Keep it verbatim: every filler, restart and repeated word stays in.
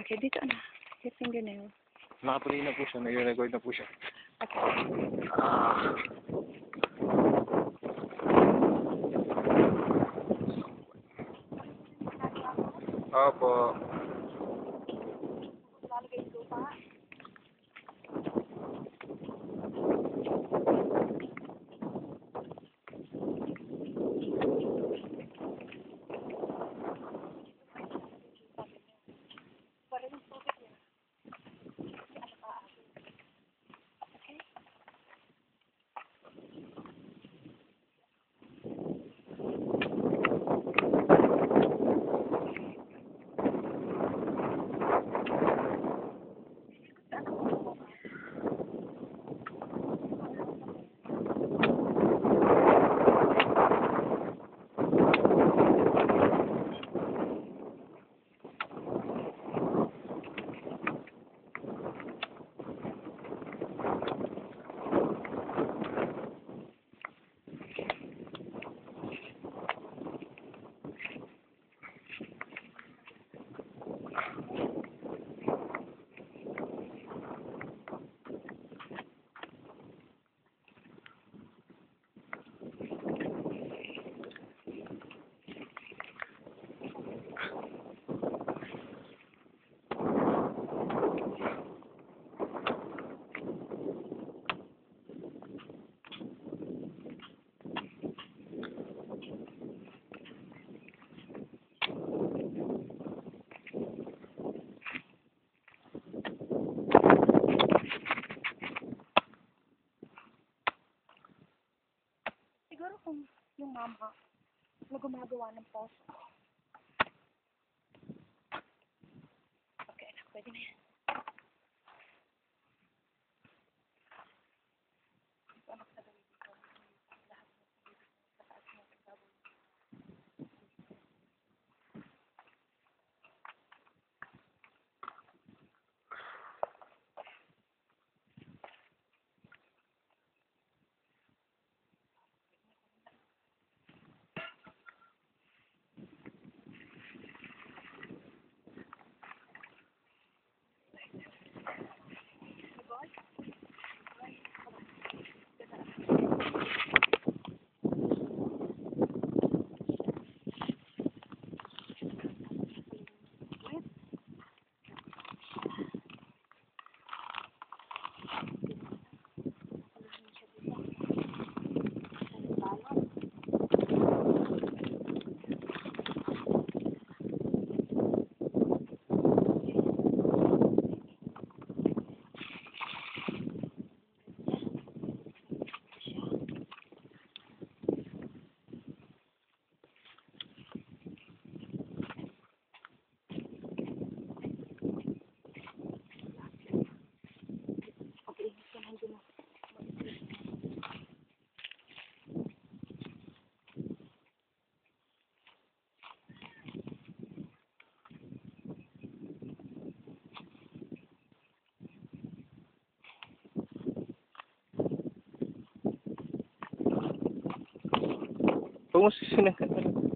Okay, dito na. Hit fingernail. Nakapuloy na po siya. Nag-record na po siya. Okay. Ah. Opo. Lalagay yung lupa. Siguro kung yung mama na gumagawa ng post. Okay, pwede na yan. Anak sa gawin dito. Lahat ng pagkakas ng pagkakas. Huwag mo susunod.